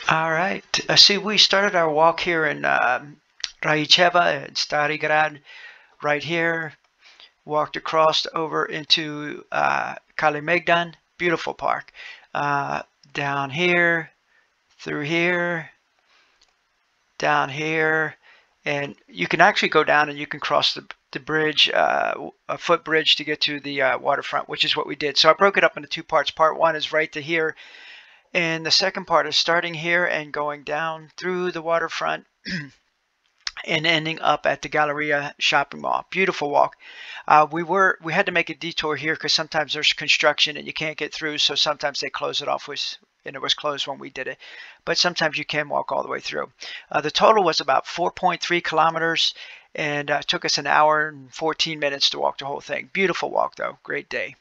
All right. See, we started our walk here in Raicheva and Stary Grad, right here. Walked across over into Kalimegdan, beautiful park. Uh, Down here, through here, down here, and you can actually go down and you can cross the bridge, a footbridge to get to the waterfront, which is what we did. So I broke it up into two parts. Part one is right to here, and the second part is starting here and going down through the waterfront and ending up at the Galleria shopping mall. Beautiful walk. We had to make a detour here because sometimes there's construction and you can't get through. So sometimes they close it off, and it was closed when we did it. But sometimes you can walk all the way through. The total was about 4.3 kilometers, and it took us an hour and 14 minutes to walk the whole thing. Beautiful walk, though. Great day.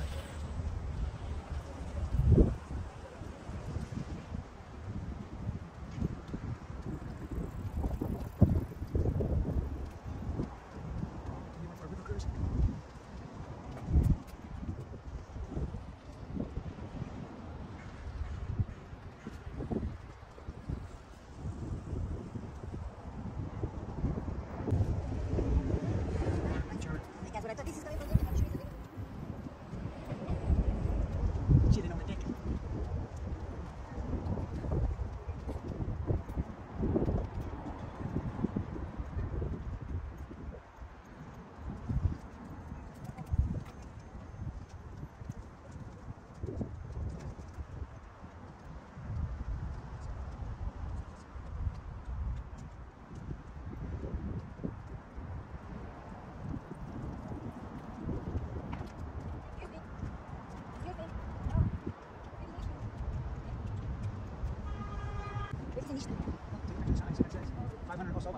Chilling on the deck. Nicht. 500 or so.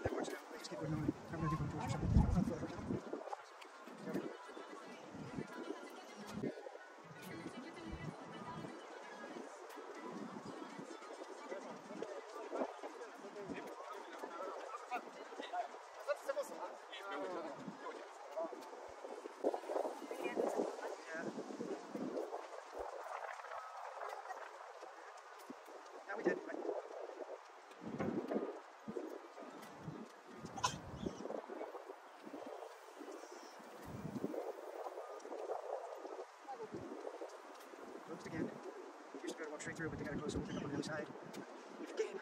that works out. Let's just keep going on. I'm going to do control. Now we did. Right? Closed again. Used to be able to walk straight through, but they got to close, so we'll pick up on the other side. If game.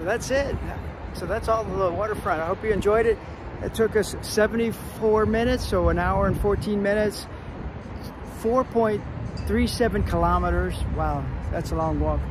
that's it. So that's all the waterfront. I hope you enjoyed it. It took us 74 minutes, so an hour and 14 minutes. 4.37 kilometers. Wow, that's a long walk.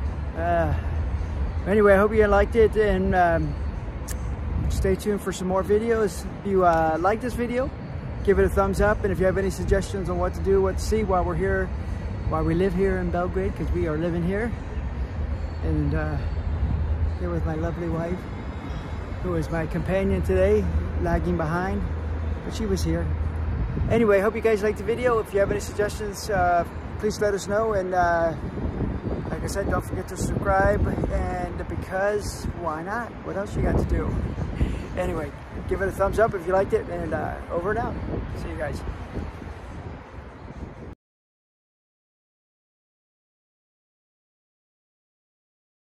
Anyway, I hope you liked it, and stay tuned for some more videos. If you like this video, give it a thumbs up, and if you have any suggestions on what to do, what to see while we're here, while we live here in Belgrade, because we are living here, and here with my lovely wife, who is my companion today, lagging behind, but she was here. Anyway, hope you guys liked the video. If you have any suggestions, please let us know, and like I said, don't forget to subscribe, and because why not? What else you got to do? Anyway, give it a thumbs up if you liked it, and over and out. See you guys.